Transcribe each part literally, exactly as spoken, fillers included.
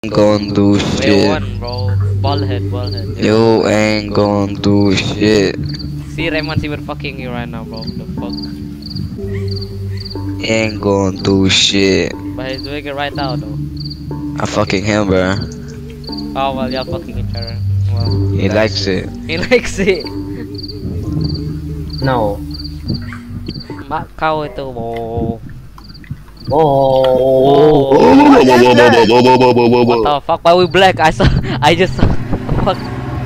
Gonna do shit. One, bro. Ballhead, ballhead. You ain't gonna do shit. See Raymond, see we're fucking you right now, bro. The fuck? Ain't gonna do shit. But he's doing it right now, though. I fucking him, bro. Oh well, y'all fucking each other. Well, He likes it. he likes it. No. Mak kau itu, bro. Oh. What the fuck? Why we black? I saw. I just saw. Fuck.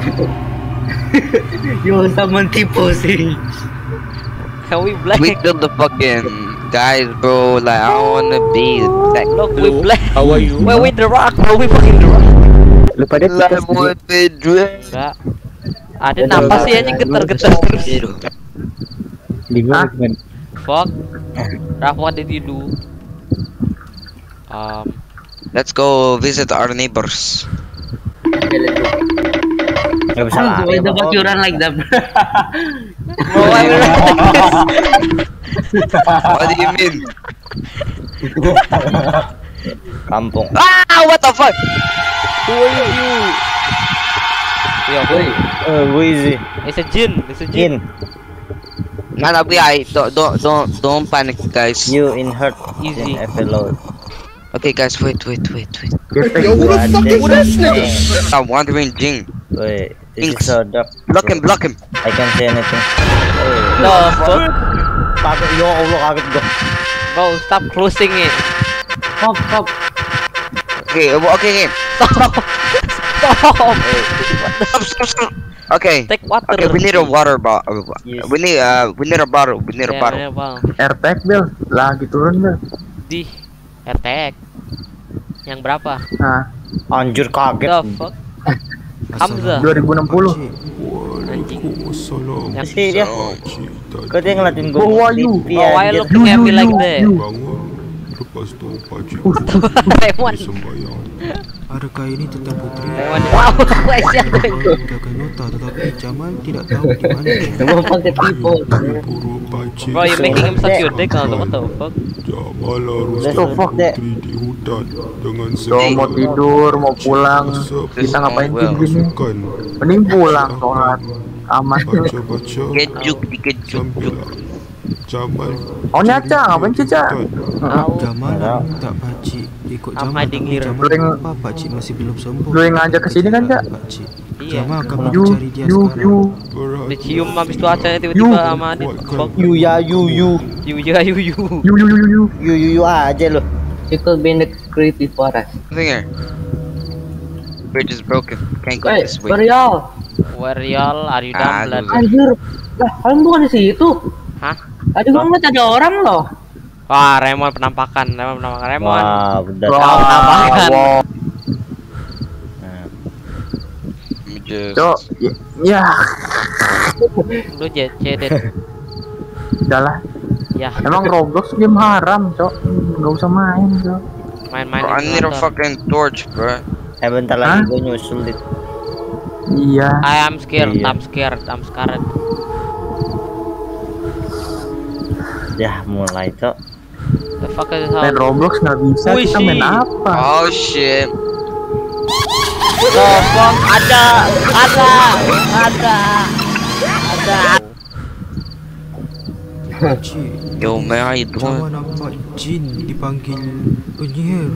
Yo, someone T-posing. Can we black? We killed the fucking guys, bro. Like I don't wanna be like. Look, we black. How are you? Wait, with the rock, bro. We fucking the rock. Lupa deh kita Lemon bedroom. Enggak. Ada napas sih anjing getar-getar terus. Bingung kan? Fuck. Raf, what did you do? Um. Let's go visit our neighbors. Gak bisa lah. Why the fuck you run like that? Bro, I will. What do you mean? Kampung. Ah, what the fuck? Who are you? Yo, who? Uh, who is it? It's a jin. It's a jin. Nah, tapi I don't don't don't don't panic, guys. You in hurt. Easy. In F L O. Okay, guys, wait, wait, wait, wait. Yo, who the fuck is this? Stop wandering, Jing. Wait, this Inks. is so dark. Block him, block him. I can't say anything. No, fuck. Pakai yo Allah kaget gua. Bro, stop closing it. Stop, stop. Okay, okay, okay. Stop. Stop. Stop, stop, stop. Okay. Take water. Okay, we need a water bottle. Yes. We need uh, we need a bottle. We need a Yeah, bottle. yeah, bang. Airtag Bel, lagi turun Bel. Di R T X. Yang berapa? Nah, Anjir kaget. The fuck? Hamzah. dua ribu enam puluh. Anjing. Yang Si dia. Kau dia ngeliatin gua. Who are you? T V, Oh, why anjir. looking at me like that? you. Raymond. Adakah ini tentang putri? Raymond. Wow, why is that going? Menggunakan nota tetapi Jamal tidak tahu di mana. Semua pakai tipu. Bro, you making him suck your dick now. What the fuck? So fuck that. So, mau tidur, mau pulang, kita ngapain sih gini? Mending pulang, sholat, aman. Kejuk, dikit juk, juk. Oh nyaca, ngapain sih Ca? Jamal tak pakcik ikut I'm Jamal. hiding here. Jamal Bring- apa pakcik masih belum sembuh. Lu yang ngajak kesini kan Ca? Pakcik. Iya. Jamal akan You, mencari dia you, sekarang. you, Dicium habis itu acanya You. tiba-tiba sama Adit. Fuck. You ya you you. You, ya, you, you. you, you, you, you, you. You you you aja lo. It could be in the creative forest. Nothing here. Bridge is broken. Can't go Wait, this way. Berial. Where y'all? Are you Ah, done, blood? gua- Anjir. Lah, kalian bukan di situ. Hah? Tadi gua ngeliat ada orang loh. Wah, Raymond penampakan. Raymond penampakan. Raymond. Wah, udah Kau tahu. penampakan. Wow. Let me just. Cok, ya, ya, Lu jet, cedet. udah lah. Ya, Emang Roblox game haram, Cok. Nggak usah main, Cok. main-main. Bro, I di need a motor. fucking torch, bro. Eh bentar Hah? lagi gua nyusul dit. Iya. I am scared. Iya. I'm scared. I'm scared. Ya mulai cok. The fuck is this Main house? Roblox nggak bisa, Wih, kita main sih. apa? Oh shit. The fuck? Ada, ada, ada, ada. Pakcik. Yo, man, how you Jamal doing? nampak jin dipanggil penyihir.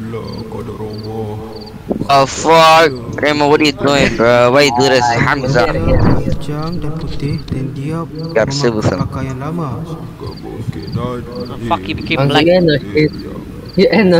Oh fuck, Raymond, what are you doing, bro? Why you do this, Hamza? Dia hijau dan putih dan dia Gak bisa, memakai Busan. pakaian lama. Fuck, he became black. You end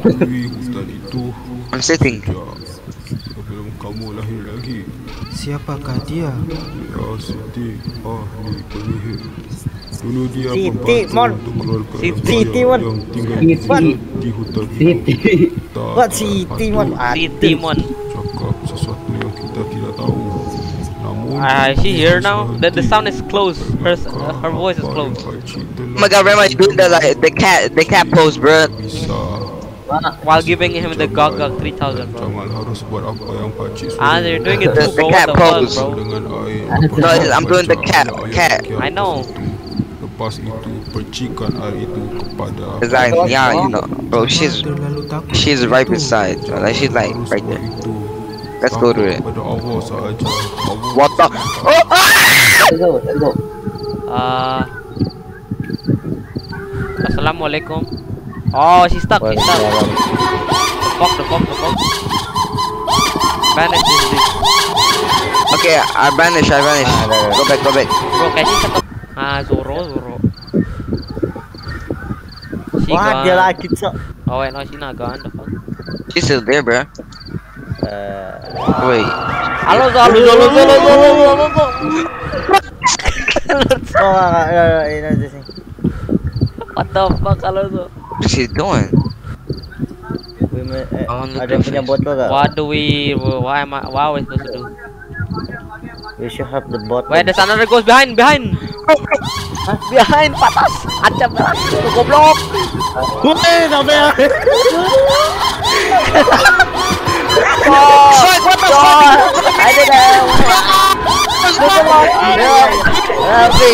I'm sitting. Sebelum kamu lahir lagi, Siapakah dia? ya Siti ahli penyihir. Dulu dia Siti, membantu Mon. untuk keluarga Siti, yang Mon. yang tinggal Siti. di hutan. Siti. Tak What Siti mon? Si Timon. cakap sesuatu yang kita tidak tahu. Namun Ah, is she here now? The the sound is close. Her uh, her voice is close. Oh my god, Raymond, you doing the like the cat, the cat pose, bro. Bisa. While giving him the Gog Gog three thousand, bro. Jamal harus buat apa yang pakcik suruh. Ah, they're doing it The- too, the bro. cat What the fuck, pose. bro? Dengan air. No, I'm doing the cat, cat. I know. Lepas itu percikan air itu kepada Cause like, yeah, you know, bro, she's Terlalu takut. she's right beside. Like she's like right there. itu. Let's go to it. Pada Allah sahaja. Allah What the? Oh, ah! Let's go, let's go. Uh, Assalamualaikum. Oh, she's stuck. She's stuck. The fuck, the fuck, the fuck. Banish this bitch. Okay, I vanish. I vanish. Go back. Go back. Bro, kayaknya satu. Ah, Zoro, Zoro. She Wah, dia gone. lagi, Cok. Oh wait, no, she not gone. The fuck. She's still there, bro. Eh, Wait. Halo, Zoro, Zoro, Zoro, Zoro, Zoro, Zoro. oh, enggak, enggak, ini aja sih. What the fuck, halo Zoro? What's she doing? Women, eh, Oh, look ada yang at punya face. botol gak? What do we? Why am I? What are we supposed to do? We should have the bottle. Wait, there's another ghost behind, behind. Behind, patas. Acap, tuh goblok. Woi, sampai ya. Oh, what the fuck? I don't know. Tapi,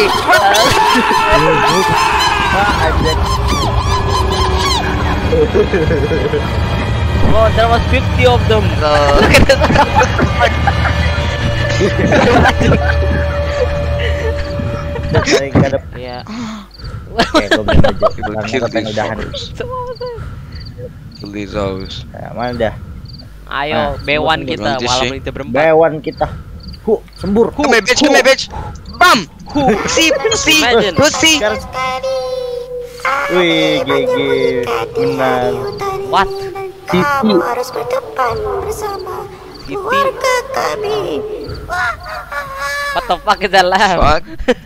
Oh, there was fifty of them. Look at this. Yeah. Oke, gue beli baju. People Karena kill gue pengen these udahan. fuckers. Kill these hoes. Nah, mana dah? Ayo, B satu kita, Nanti walaupun sih. kita berempat. Bewan kita. Hu, sembur. Hu, Come here, bitch. Come here, bitch. Bam. See, see, Imagine. pussy. Sekarang- Wih, G G. Menang. What? Titi. harus berdepan bersama Titi. keluarga kami. What the fuck is that laugh? Fuck.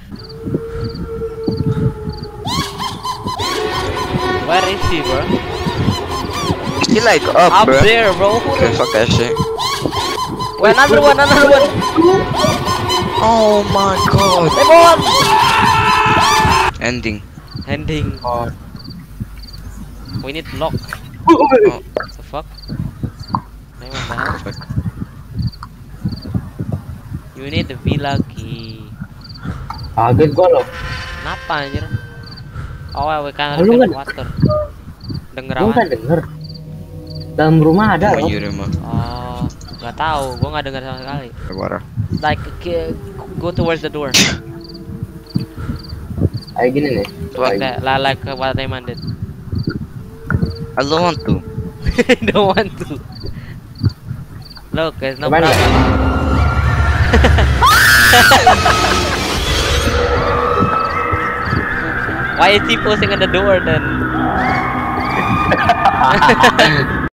Where is she, bro? She like up, Up bro. there, bro. Okay, fuck that shit. Wait, another one, another one. Oh my god. Come on. Ending. Ending. Oh. We need lock. Oh, What the fuck? Nah, what the hell? fuck. You need the villa key. Kaget gua loh. Kenapa anjir? Oh, we can Lu get nggak- water. Denger Gua apa? nggak denger. Dalam rumah ada Come loh. on, Yuri, ma. Oh, nggak tahu. Gua nggak denger sama sekali. Water. Like, k- go towards the door. Kayak gini nih. Like that, la- like uh, what Ayman did. I don't want to. Don't want to. Look, there's no Kemana? problem. Why is he posing at the door then?